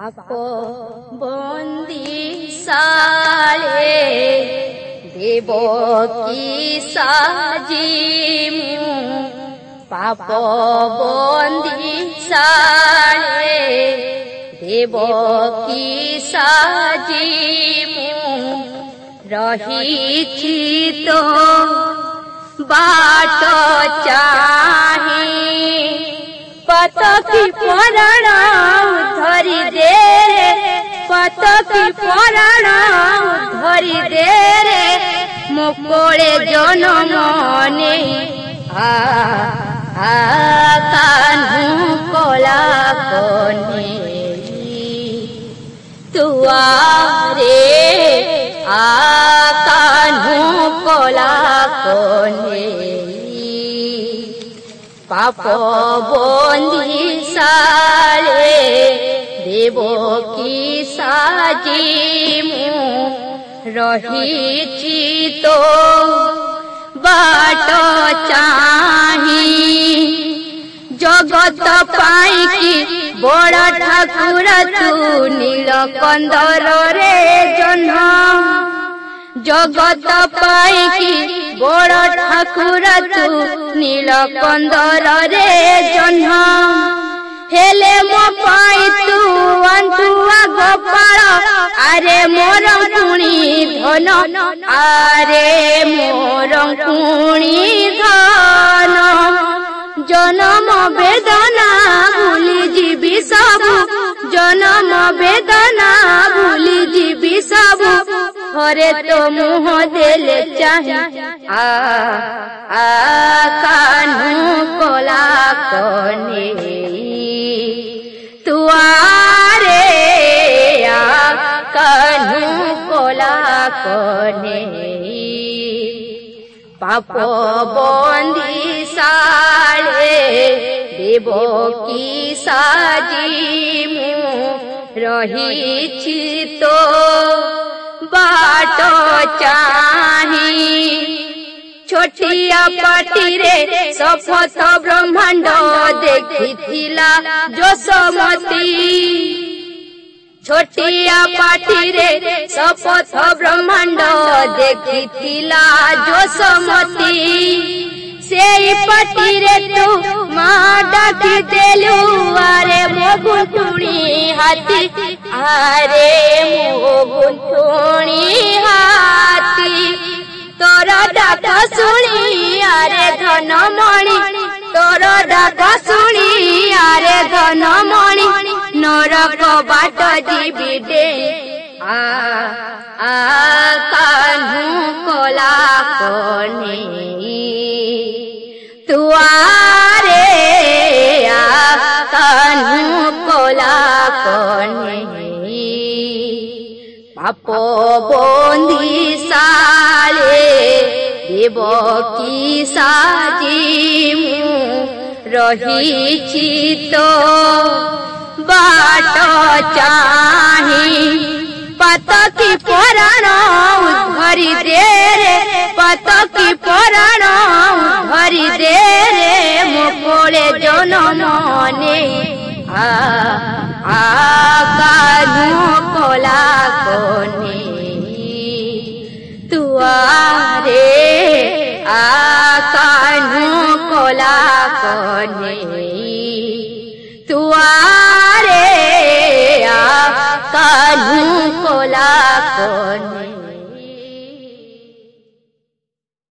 पाप बंदी साले देवकी साजी पाप बंदी साले देवकी साजी रही तो बाट चाही पतकी पराण धरी दे पतकी पराण धरी दे रे मोकोळे जनम ने कान्हू कला कने तुआरे कान्हू कला कने पाप बंदी साले देवकी साजी रही तो बाट चाही जगत पाई की बड़ ठाकुर तू नीलकंदर रे जन्म जगत पाई की बड़ ठाकुर तू नीलकंदर रे जन्म हेले मो पाई तू अंतुआ गोपाल आरे मोर कुणी धन आरे मोर कुणी धन जन्म वेदना भूली जीवी सबु जन्म वेदना भूली जीवी सबु हरे तो मुह देले चाहे कान्हू कला कने तुआरे कान्हू कला कने पाप बंदी साले देवकी साजी रही तो बाट चाही छोटिया पाटी रे शपथ ब्रह्मांड देखिथिला जोशमती छोटिया पाटी रे शपथ ब्रह्मांड देखिथिला जोशमती सेई पाटी रे तू माँ डाकी देलु आरे मो गुंठुणी हाथी आरे मो गुंठुणी हाथी तोर डाक शुणी आरे धनमणि तोर डाक शुणी आरे धनमणि नरक बाट जीवी दे कान्हू कला कने तुआरे कान्हू कला कने पाप बंदी साले देवकी साजी रही तो बाट चाही पतकी पराण धरी दे रे पतकी पराण धरी दे रे मोकोळे जनम ने कान्हू कला कने तुआरे कान्हू कला कने तुआरे कान्हू